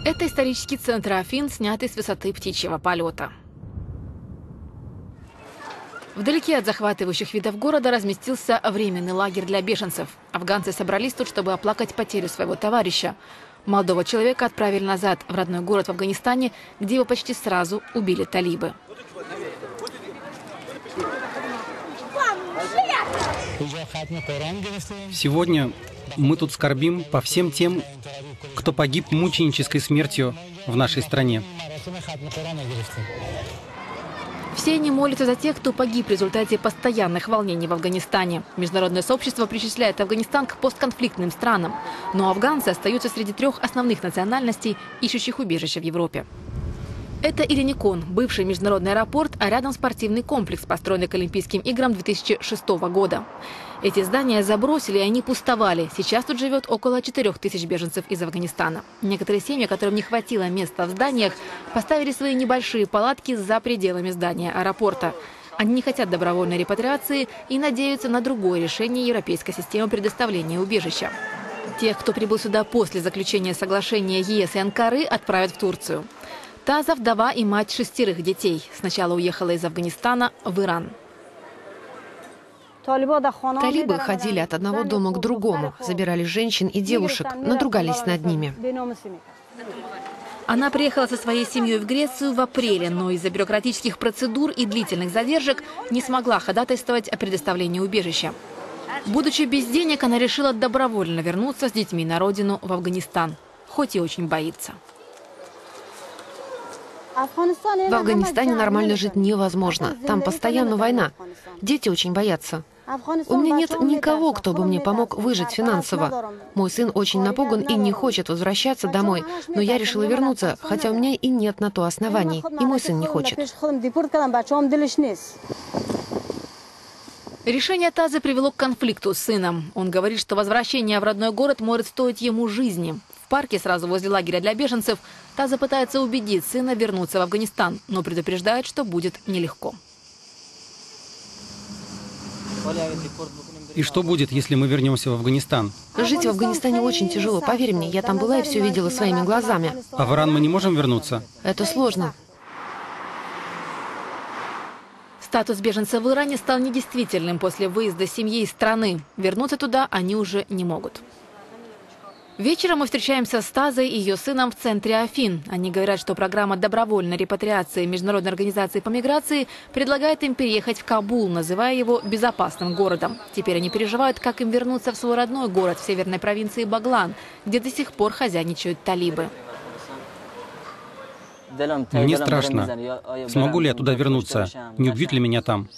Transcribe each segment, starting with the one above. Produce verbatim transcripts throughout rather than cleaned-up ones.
Это исторический центр Афин, снятый с высоты птичьего полета. Вдалеке от захватывающих видов города разместился временный лагерь для беженцев. Афганцы собрались тут, чтобы оплакать потерю своего товарища. Молодого человека отправили назад в родной город в Афганистане, где его почти сразу убили талибы. Сегодня мы тут скорбим по всем тем, кто погиб мученической смертью в нашей стране. Все они молятся за тех, кто погиб в результате постоянных волнений в Афганистане. Международное сообщество причисляет Афганистан к постконфликтным странам. Но афганцы остаются среди трех основных национальностей, ищущих убежище в Европе. Это Илиникон, бывший международный аэропорт, а рядом спортивный комплекс, построенный к Олимпийским играм две тысячи шестого года. Эти здания забросили, и они пустовали. Сейчас тут живет около четырёх тысяч беженцев из Афганистана. Некоторые семьи, которым не хватило места в зданиях, поставили свои небольшие палатки за пределами здания аэропорта. Они не хотят добровольной репатриации и надеются на другое решение европейской системы предоставления убежища. Тех, кто прибыл сюда после заключения соглашения ЕС и Анкары, отправят в Турцию. Таза – вдова и мать шестерых детей. Сначала уехала из Афганистана в Иран. Талибы ходили от одного дома к другому, забирали женщин и девушек, надругались над ними. Она приехала со своей семьей в Грецию в апреле, но из-за бюрократических процедур и длительных задержек не смогла ходатайствовать о предоставлении убежища. Будучи без денег, она решила добровольно вернуться с детьми на родину в Афганистан, хоть и очень боится. В Афганистане нормально жить невозможно. Там постоянно война. Дети очень боятся. У меня нет никого, кто бы мне помог выжить финансово. Мой сын очень напуган и не хочет возвращаться домой. Но я решила вернуться, хотя у меня и нет на то оснований. И мой сын не хочет. Решение Тазы привело к конфликту с сыном. Он говорит, что возвращение в родной город может стоить ему жизни. В парке сразу возле лагеря для беженцев Таза пытается убедить сына вернуться в Афганистан, но предупреждает, что будет нелегко. И что будет, если мы вернемся в Афганистан? Жить в Афганистане очень тяжело, поверь мне. Я там была и все видела своими глазами. А в Иран мы не можем вернуться? Это сложно. Статус беженца в Иране стал недействительным после выезда семьи из страны. Вернуться туда они уже не могут. Вечером мы встречаемся с Тазой и ее сыном в центре Афин. Они говорят, что программа добровольной репатриации Международной организации по миграции предлагает им переехать в Кабул, называя его безопасным городом. Теперь они переживают, как им вернуться в свой родной город в северной провинции Баглан, где до сих пор хозяйничают талибы. Мне страшно. Смогу ли я туда вернуться? Не убьют ли меня там?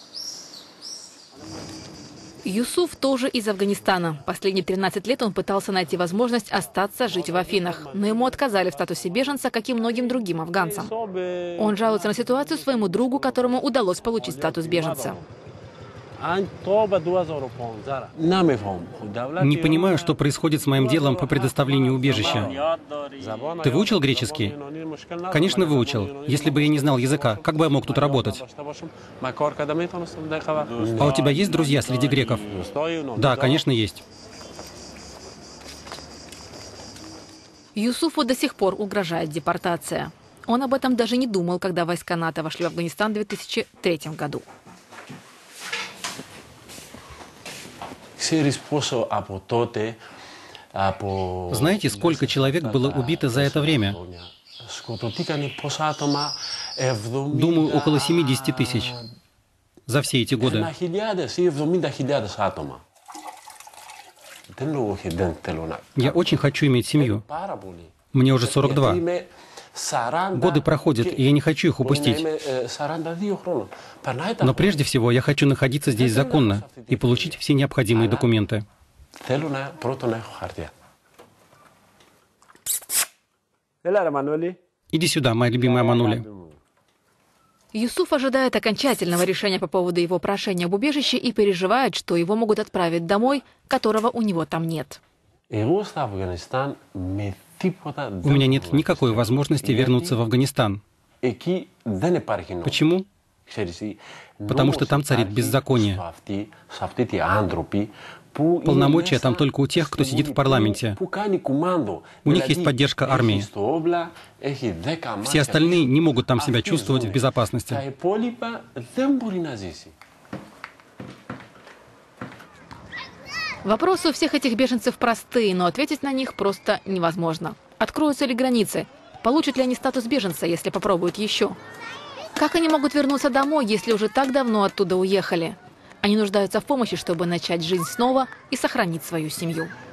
Юсуф тоже из Афганистана. Последние тринадцать лет он пытался найти возможность остаться жить в Афинах. Но ему отказали в статусе беженца, как и многим другим афганцам. Он жалуется на ситуацию своему другу, которому удалось получить статус беженца. Не понимаю, что происходит с моим делом по предоставлению убежища. Ты выучил греческий? Конечно, выучил. Если бы я не знал языка, как бы я мог тут работать? А у тебя есть друзья среди греков? Да, конечно, есть. Юсуфу до сих пор угрожает депортация. Он об этом даже не думал, когда войска НАТО вошли в Афганистан в две тысячи третьем году. Знаете, сколько человек было убито за это время? Думаю, около семидесяти тысяч за все эти годы. Я очень хочу иметь семью. Мне уже сорок два. Годы проходят, и я не хочу их упустить. Но прежде всего я хочу находиться здесь законно и получить все необходимые документы. Иди сюда, моя любимая Манули. Юсуф ожидает окончательного решения по поводу его прошения об убежище и переживает, что его могут отправить домой, которого у него там нет. У меня нет никакой возможности вернуться в Афганистан. Почему? Потому что там царит беззаконие. Полномочия там только у тех, кто сидит в парламенте. У них есть поддержка армии. Все остальные не могут там себя чувствовать в безопасности. Вопросы у всех этих беженцев простые, но ответить на них просто невозможно. Откроются ли границы? Получат ли они статус беженца, если попробуют еще? Как они могут вернуться домой, если уже так давно оттуда уехали? Они нуждаются в помощи, чтобы начать жизнь снова и сохранить свою семью.